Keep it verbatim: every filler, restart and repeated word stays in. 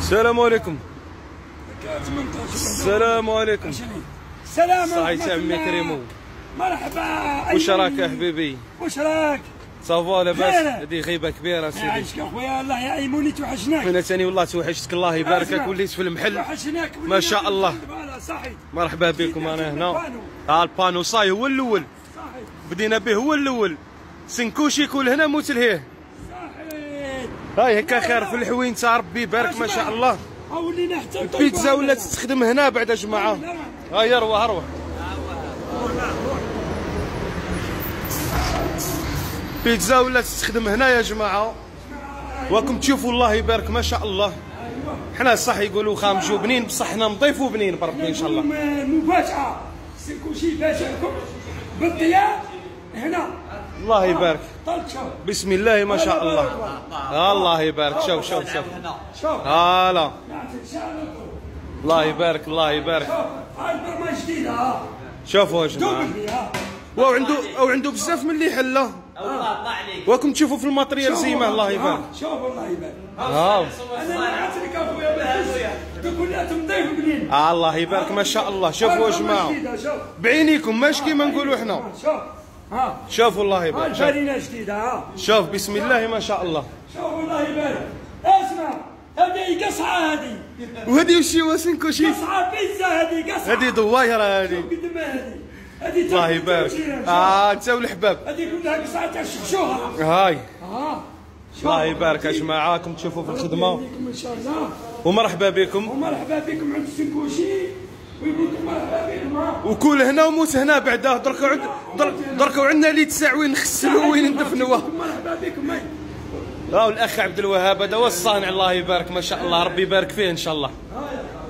السلام عليكم. السلام عليكم. السلام صحيت عمي كريمو. مرحبا. واش راك يا حبيبي؟ واش راك؟ صافا لاباس؟ هذه غيبه كبيره سيدي. يعيشك اخويا، الله يعيموني، توحشناك. انا ثاني والله توحشتك، الله يباركك، وليت في المحل ما شاء الله. مرحبا بكم. انا هنا. ها البانو صاي هو الاول، بدينا به هو الاول. سنكوشي يكون هنا موت لهيه. هاي هكا خير في الحوين تاع ربي يبارك ما شاء الله. ولينا حتى البيتزا ولات تستخدم هنا بعد يا جماعه. هاي روح روح. بيتزا ولات تستخدم هنا يا جماعه، وراكم تشوفوا الله يبارك ما شاء الله. حنا صح يقولوا خامجو بنين، بصح حنا نضيفوا بنين بربي ان شاء الله. مفاجاه، سنكوشي باشاكم بالضياء هنا. الله يبارك. بسم الله ما شاء الله. الله يبارك. شوف شوف شوف. هلا. الله يبارك الله يبارك. هاي برمه جديده. شوفوا يا جماعه. واو عنده او عنده بزاف من اللي حله. وراكم تشوفوا في الماتريال زيما. الله يبارك. شوف الله يبارك. ها انا نعطيك اخويا تقول لها تنظيف بنين. آه الله يبارك ما شاء الله. شوفوا يا جماعه بعينيكم ماشي كيما نقولوا حنا. شوف ها شوفوا الله يبارك. الفرينه جديده. ها شوف بسم الله ما شاء الله. شوف الله يبارك. اسمع، هذه قصعه هذه. وهذه وشي واسنكوشي؟ قصعه بيتزا هذه قصعه. هذه دوايره هذه. قد ما هذه؟ هذه الله يبارك. اه انت والحباب. هذه كلها قصعه تاع الشخشوخه. هاي. ها الله يبارك يا جماعه، راكم تشوفوا في الخدمه. ان شاء الله. ومرحبا بكم. ومرحبا بكم عند السنكوشي، ويقول لكم مرحبا بكم. وكل هنا وموت هنا بعدا. دركوا عند دركوا عندنا لي تسع وين نغسلوا وين ندفنوه. مرحبا بكم. ها الاخ عبد الوهاب هذا هو الصانع. الله يبارك ما شاء الله، ربي يبارك فيه ان شاء الله.